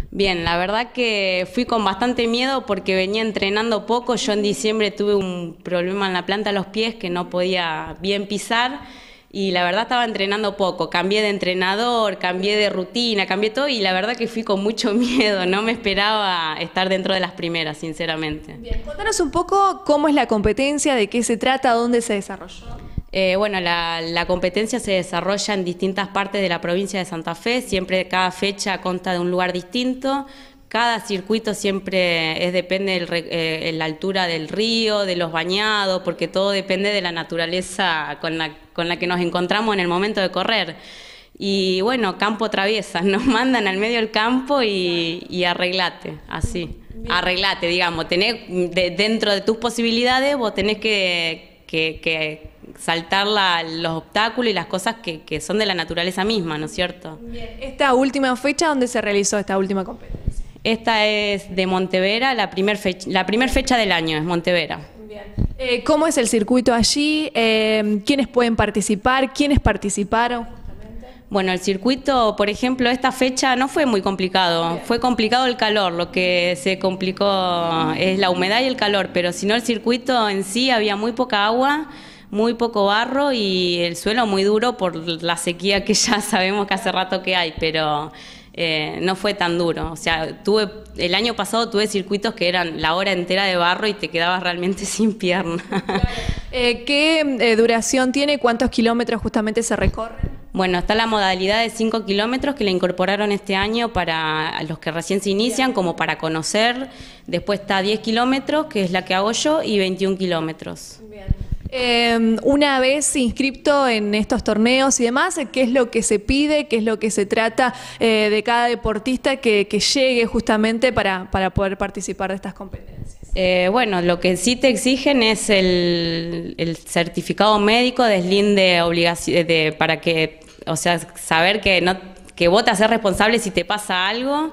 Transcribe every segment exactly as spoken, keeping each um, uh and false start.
Bien, la verdad que fui con bastante miedo porque venía entrenando poco. Yo en diciembre tuve un problema en la planta de los pies que no podía bien pisar y la verdad estaba entrenando poco. Cambié de entrenador, cambié de rutina, cambié todo y la verdad que fui con mucho miedo. No me esperaba estar dentro de las primeras, sinceramente. Bien, contanos un poco cómo es la competencia, de qué se trata, dónde se desarrolló. Eh, bueno, la, la competencia se desarrolla en distintas partes de la provincia de Santa Fe, siempre cada fecha consta de un lugar distinto, cada circuito siempre es, depende de eh, la altura del río, de los bañados, porque todo depende de la naturaleza con la, con la que nos encontramos en el momento de correr. Y bueno, campo traviesa, nos mandan al medio del campo y, y arreglate, así, Bien. arreglate, digamos, tenés, de, dentro de tus posibilidades vos tenés que... que, que saltar la, los obstáculos y las cosas que, que son de la naturaleza misma, ¿no es cierto? Bien. ¿Esta última fecha dónde se realizó esta última competencia? Esta es de Montevera, la primer fecha, la primer fecha del año es Montevera. Bien. Eh, ¿Cómo es el circuito allí? Eh, ¿Quiénes pueden participar? ¿Quiénes participaron? Bueno, el circuito, por ejemplo, esta fecha no fue muy complicado, Bien. fue complicado el calor, lo que se complicó es la humedad y el calor, pero si no el circuito en sí había muy poca agua, muy poco barro y el suelo muy duro por la sequía que ya sabemos que hace rato que hay, pero eh, no fue tan duro. O sea, tuve el año pasado tuve circuitos que eran la hora entera de barro y te quedabas realmente sin pierna. Claro. Eh, ¿Qué eh, duración tiene? ¿Cuántos kilómetros justamente se recorren? Bueno, está la modalidad de cinco kilómetros que la incorporaron este año para los que recién se inician, como para conocer. Después está diez kilómetros, que es la que hago yo, y veintiún kilómetros. Bien. Eh, una vez inscripto en estos torneos y demás, ¿qué es lo que se pide? ¿Qué es lo que se trata eh, de cada deportista que, que llegue justamente para, para poder participar de estas competencias? Eh, bueno, lo que sí te exigen es el, el certificado médico de S L I M de obligación, de, para que, o sea, saber que, no, que vos te haces responsable si te pasa algo.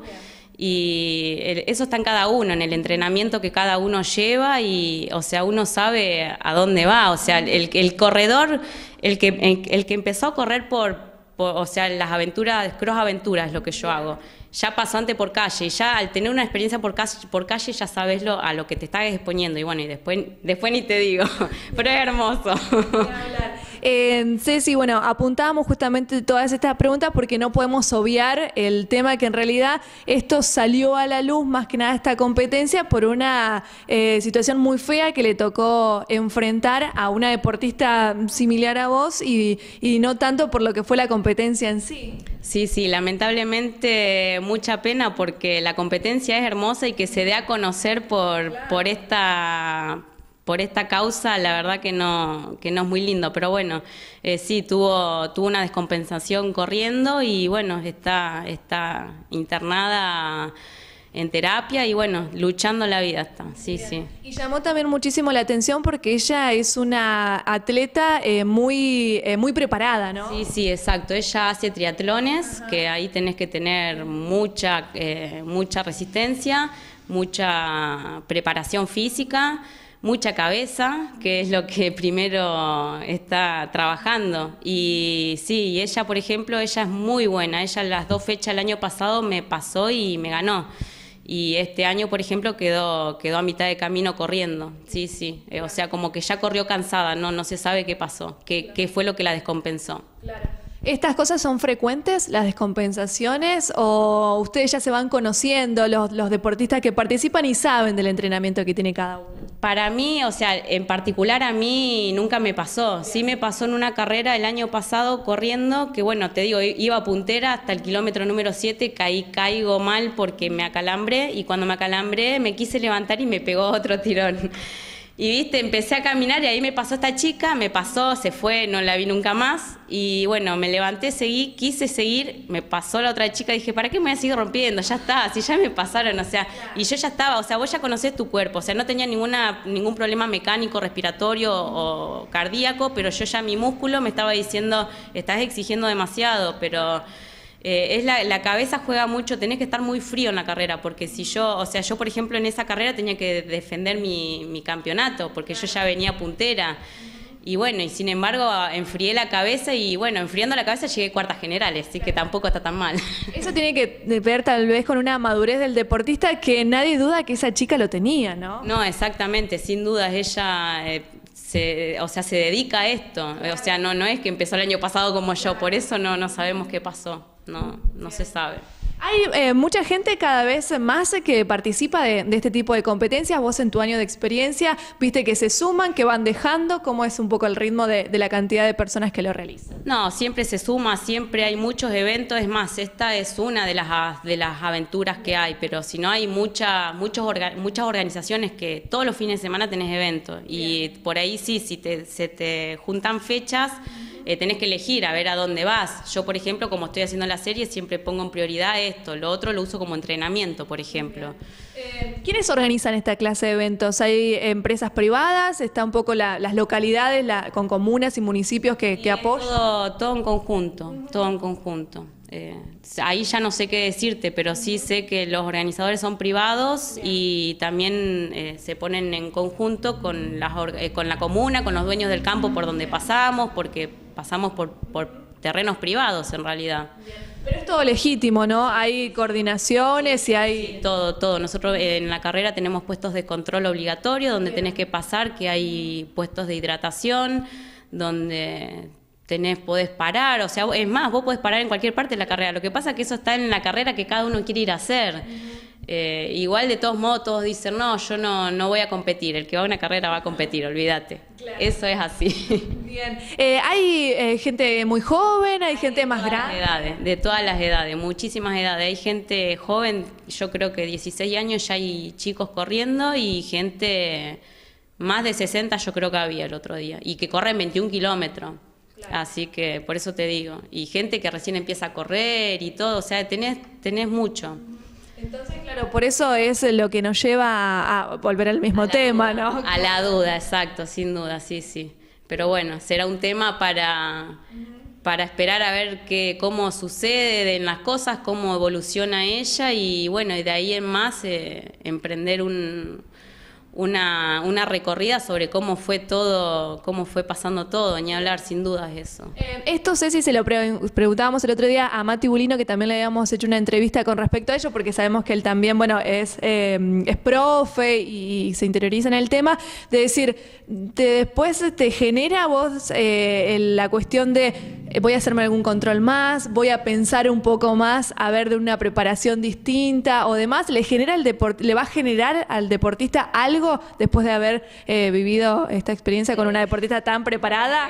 Y eso está en cada uno, en el entrenamiento que cada uno lleva y, o sea, uno sabe a dónde va. O sea, el, el corredor, el que, el, el que empezó a correr por, por, o sea, las aventuras, cross aventuras es lo que yo hago. Ya pasó antes por calle y ya al tener una experiencia por calle, por calle ya sabes lo, a lo que te estás exponiendo. Y bueno, y después, después ni te digo, pero es hermoso. Eh, Ceci, bueno, apuntábamos justamente todas estas preguntas porque no podemos obviar el tema que en realidad esto salió a la luz, más que nada esta competencia, por una eh, situación muy fea que le tocó enfrentar a una deportista similar a vos y, y no tanto por lo que fue la competencia en sí. Sí, sí, lamentablemente mucha pena porque la competencia es hermosa y que se dé a conocer por, claro. por esta... por esta causa, la verdad que no, que no es muy lindo, pero bueno, eh, sí, tuvo, tuvo una descompensación corriendo y bueno, está, está internada en terapia y bueno, luchando la vida está, sí, Bien. sí. Y llamó también muchísimo la atención porque ella es una atleta eh, muy, eh, muy preparada, ¿no? Sí, sí, exacto, ella hace triatlones, Ajá. que ahí tenés que tener mucha, eh, mucha resistencia, mucha preparación física, mucha cabeza, que es lo que primero está trabajando. Y sí, ella, por ejemplo, ella es muy buena. Ella las dos fechas el año pasado me pasó y me ganó. Y este año, por ejemplo, quedó, quedó a mitad de camino corriendo. Sí, sí. Eh, o sea, como que ya corrió cansada, no, no se sabe qué pasó, qué, qué fue lo que la descompensó. Claro. ¿Estas cosas son frecuentes, las descompensaciones, o ustedes ya se van conociendo, los, los deportistas que participan y saben del entrenamiento que tiene cada uno? Para mí, o sea, en particular a mí nunca me pasó. Sí me pasó en una carrera el año pasado corriendo, que bueno, te digo, iba puntera hasta el kilómetro número siete, caí, caigo mal porque me acalambré y cuando me acalambré me quise levantar y me pegó otro tirón. Y viste, empecé a caminar y ahí me pasó esta chica, me pasó, se fue, no la vi nunca más. Y bueno, me levanté, seguí, quise seguir, me pasó la otra chica, dije, ¿para qué me voy a seguir rompiendo? Ya está, si ya me pasaron, o sea, y yo ya estaba, o sea, vos ya conocés tu cuerpo, o sea, no tenía ninguna, ningún problema mecánico, respiratorio o cardíaco, pero yo ya mi músculo me estaba diciendo, estás exigiendo demasiado, pero... Eh, es la, la cabeza juega mucho, tenés que estar muy frío en la carrera, porque si yo, o sea, yo por ejemplo en esa carrera tenía que defender mi, mi campeonato, porque yo ya venía puntera, Y bueno, y sin embargo enfrié la cabeza y bueno, enfriando la cabeza llegué a cuartas generales, así que tampoco está tan mal. Eso tiene que ver tal vez con una madurez del deportista que nadie duda que esa chica lo tenía, ¿no? No, exactamente, sin dudas ella eh, se, o sea, se dedica a esto, o sea, no, no es que empezó el año pasado como yo, por eso no, no sabemos qué pasó, no, no se sabe. Hay eh, mucha gente cada vez más que participa de, de este tipo de competencias. Vos en tu año de experiencia viste que se suman, que van dejando. ¿Cómo es un poco el ritmo de, de la cantidad de personas que lo realizan? No, siempre se suma, siempre hay muchos eventos. Es más, esta es una de las, de las aventuras que hay, pero si no hay mucha, muchos orga, muchas organizaciones que todos los fines de semana tenés eventos. Y por ahí sí, si te, se te juntan fechas, Eh, tenés que elegir a ver a dónde vas. Yo, por ejemplo, como estoy haciendo la serie, siempre pongo en prioridad esto. Lo otro lo uso como entrenamiento, por ejemplo. Eh, ¿Quiénes organizan esta clase de eventos? ¿Hay empresas privadas? ¿Está un poco la, las localidades la, con comunas y municipios que, que apoyan? Todo, todo en conjunto, todo en conjunto. Eh, ahí ya no sé qué decirte, pero sí sé que los organizadores son privados y también eh, se ponen en conjunto con, las, eh, con la comuna, con los dueños del campo por donde pasamos, porque pasamos por, por terrenos privados en realidad. Pero es todo legítimo, ¿no? Hay coordinaciones y hay... Sí, todo, todo. Nosotros en la carrera tenemos puestos de control obligatorio donde tenés que pasar, que hay puestos de hidratación, donde... tenés, podés parar, o sea, es más, vos podés parar en cualquier parte de la carrera. Lo que pasa es que eso está en la carrera que cada uno quiere ir a hacer. Eh, igual de todos modos todos dicen, no, yo no, no voy a competir, el que va a una carrera va a competir, olvídate. Claro. Eso es así. Bien. Eh, ¿Hay eh, gente muy joven, hay gente más grande? De todas las edades, de todas las edades, muchísimas edades. Hay gente joven, yo creo que dieciséis años ya hay chicos corriendo y gente más de sesenta yo creo que había el otro día. Y que corren veintiún kilómetros. Claro. Así que por eso te digo. Y gente que recién empieza a correr y todo, o sea, tenés, tenés mucho. Entonces, claro, por eso es lo que nos lleva a, a volver al mismo tema, duda, ¿no? A la duda, exacto, sin duda, sí, sí. Pero bueno, será un tema para, para esperar a ver qué, cómo suceden las cosas, cómo evoluciona ella y bueno, y de ahí en más eh, emprender un... Una, una recorrida sobre cómo fue todo, cómo fue pasando todo, ni hablar, sin dudas eso. Eh, esto Ceci se lo pre preguntábamos el otro día a Mati Bulino, que también le habíamos hecho una entrevista con respecto a ello, porque sabemos que él también, bueno, es, eh, es profe y, y se interioriza en el tema, de decir, te, después te genera a vos eh, la cuestión de eh, voy a hacerme algún control más, voy a pensar un poco más, a ver de una preparación distinta o demás, le genera el deport le va a generar al deportista algo después de haber eh, vivido esta experiencia con una deportista tan preparada.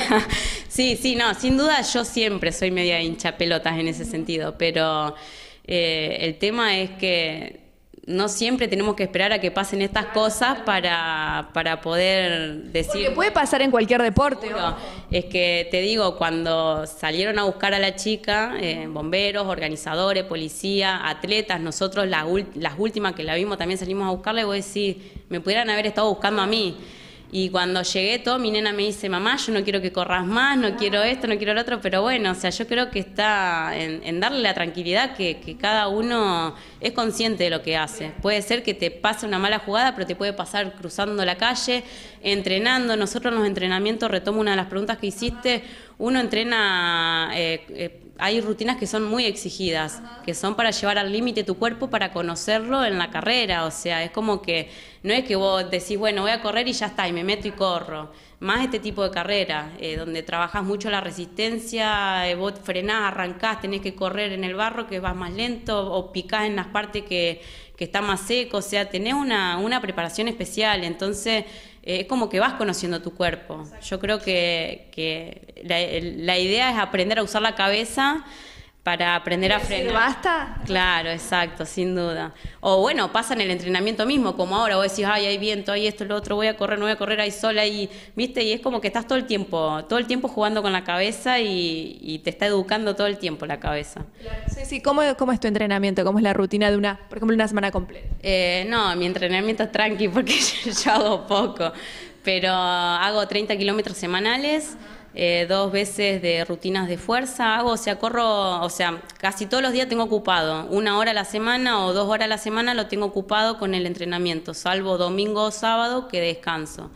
Sí, sí, no, sin duda yo siempre soy media hincha pelotas en ese sentido, pero eh, el tema es que no siempre tenemos que esperar a que pasen estas cosas para, para poder decir... Porque puede pasar en cualquier deporte. No, es que te digo, cuando salieron a buscar a la chica, eh, bomberos, organizadores, policía, atletas, nosotros la las últimas que la vimos también salimos a buscarla y vos decís, me pudieran haber estado buscando a mí. Y cuando llegué todo, mi nena me dice, mamá, yo no quiero que corras más, no quiero esto, no quiero lo otro, pero bueno, o sea, yo creo que está en, en darle la tranquilidad que, que cada uno es consciente de lo que hace. Puede ser que te pase una mala jugada, pero te puede pasar cruzando la calle, entrenando. Nosotros en los entrenamientos, retomo una de las preguntas que hiciste, uno entrena... Eh, eh, hay rutinas que son muy exigidas, que son para llevar al límite tu cuerpo para conocerlo en la carrera, o sea, es como que no es que vos decís, bueno, voy a correr y ya está, y me meto y corro. Más este tipo de carrera, eh, donde trabajás mucho la resistencia, eh, vos frenás, arrancás, tenés que correr en el barro que vas más lento o picás en las partes que, que está más seco, o sea, tenés una, una preparación especial, entonces... Es eh, como que vas conociendo tu cuerpo. Yo creo que, que la, la idea es aprender a usar la cabeza para aprender a frenar. ¿Basta? Claro, exacto, sin duda. O bueno, pasa en el entrenamiento mismo, como ahora vos decís, ay, hay viento, hay esto, lo otro, voy a correr, no voy a correr, hay sol ahí, ¿viste? Y es como que estás todo el tiempo, todo el tiempo jugando con la cabeza y, y te está educando todo el tiempo la cabeza. Claro. Sí, sí. ¿Cómo, ¿Cómo es tu entrenamiento? ¿Cómo es la rutina de una, por ejemplo, una semana completa? Eh, no, mi entrenamiento es tranqui porque yo, yo hago poco, pero hago treinta kilómetros semanales. Eh, dos veces de rutinas de fuerza hago, o sea, corro, o sea, casi todos los días tengo ocupado, una hora a la semana o dos horas a la semana lo tengo ocupado con el entrenamiento, salvo domingo o sábado que descanso.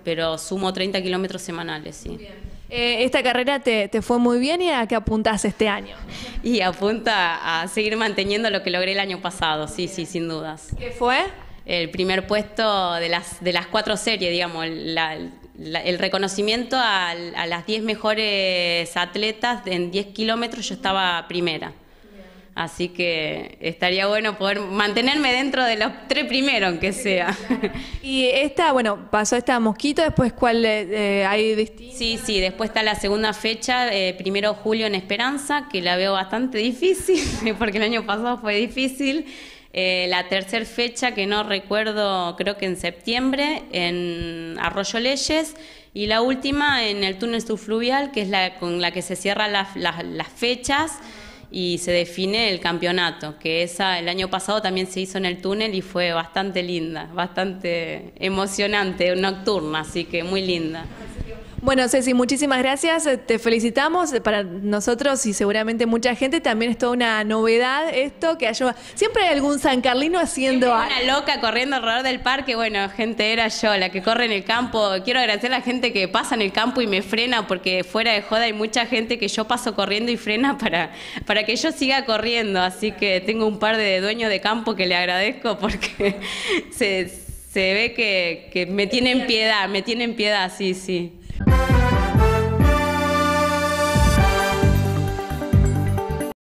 pero sumo treinta kilómetros semanales, sí. Eh, esta carrera te, te fue muy bien, ¿y a qué apuntás este año? Y apunta a seguir manteniendo lo que logré el año pasado, sí, sí, sin dudas. ¿Qué fue? El primer puesto de las, de las cuatro series, digamos, la, la, el reconocimiento a, a las diez mejores atletas en diez kilómetros, yo estaba primera. Así que estaría bueno poder mantenerme dentro de los tres primeros, aunque sea. Y esta, bueno, pasó esta Mosquito, después ¿cuál eh, hay distinto? Sí, sí, después está la segunda fecha, eh, primero de julio en Esperanza, que la veo bastante difícil, porque el año pasado fue difícil. Eh, la tercera fecha, que no recuerdo, creo que en septiembre, en Arroyo Leyes. Y la última en el túnel subfluvial, que es la con la que se cierran las, las, las fechas y se define el campeonato, que esa el año pasado también se hizo en el túnel y fue bastante linda, bastante emocionante, nocturna, así que muy linda. Bueno, Ceci, muchísimas gracias, te felicitamos. Para nosotros y seguramente mucha gente también es toda una novedad esto, que ayuda. Siempre hay algún sancarlino haciendo algo. Una loca corriendo alrededor del parque, bueno, gente, era yo la que corre en el campo. Quiero agradecer a la gente que pasa en el campo y me frena, porque fuera de joda hay mucha gente que yo paso corriendo y frena para, para que yo siga corriendo, así que tengo un par de dueños de campo que le agradezco porque se, se ve que, que me tienen piedad, me tienen piedad, sí, sí.